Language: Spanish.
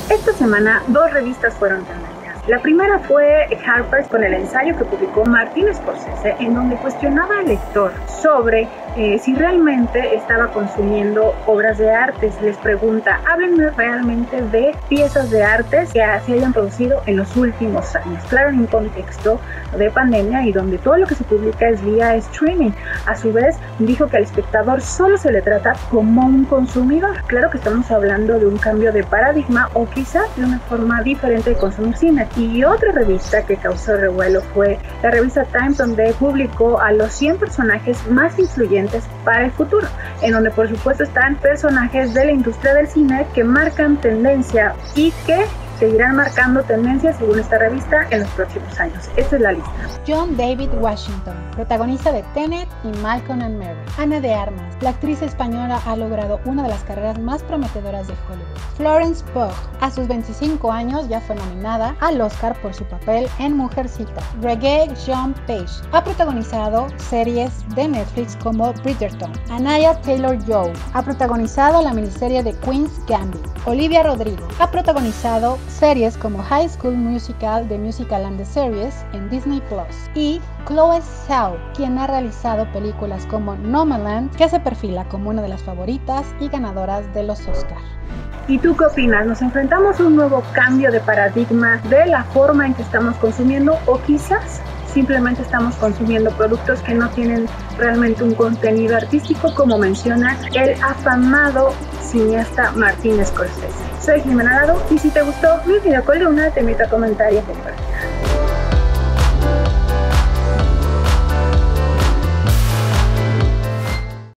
Esta semana, dos revistas fueron tendencias. La primera fue Harper's con el ensayo que publicó Martin Scorsese, en donde cuestionaba al lector sobre si realmente estaba consumiendo obras de arte. Les pregunta, háblenme realmente de piezas de artes que se hayan producido en los últimos años. Claro, en un contexto de pandemia y donde todo lo que se publica es vía streaming. A su vez, dijo que al espectador solo se le trata como un consumidor. Claro que estamos hablando de un cambio de paradigma o quizás de una forma diferente de consumir cine. Y otra revista que causó revuelo fue la revista Time, donde publicó a los 100 personajes más influyentes para el futuro, en donde por supuesto están personajes de la industria del cine que marcan tendencia y que seguirán marcando tendencias según esta revista en los próximos años. Esta es la lista. John David Washington, protagonista de Tenet y Malcolm and Mary. Ana de Armas, la actriz española, ha logrado una de las carreras más prometedoras de Hollywood. Florence Pugh, a sus 25 años ya fue nominada al Oscar por su papel en Mujercita. Regé-Jean Page ha protagonizado series de Netflix como Bridgerton. Anaya Taylor-Joy ha protagonizado la miniserie de Queen's Gambit. Olivia Rodrigo ha protagonizado series como High School Musical, The Musical and the Series en Disney Plus, y Chloe Zhao, quien ha realizado películas como Nomadland, que se perfila como una de las favoritas y ganadoras de los Oscar. ¿Y tú qué opinas? ¿Nos enfrentamos a un nuevo cambio de paradigma de la forma en que estamos consumiendo o quizás simplemente estamos consumiendo productos que no tienen realmente un contenido artístico, como menciona el afamado cineasta Martin Scorsese? Soy Jimena Lado y si te gustó mi video columna te invito a comentar y a compartir.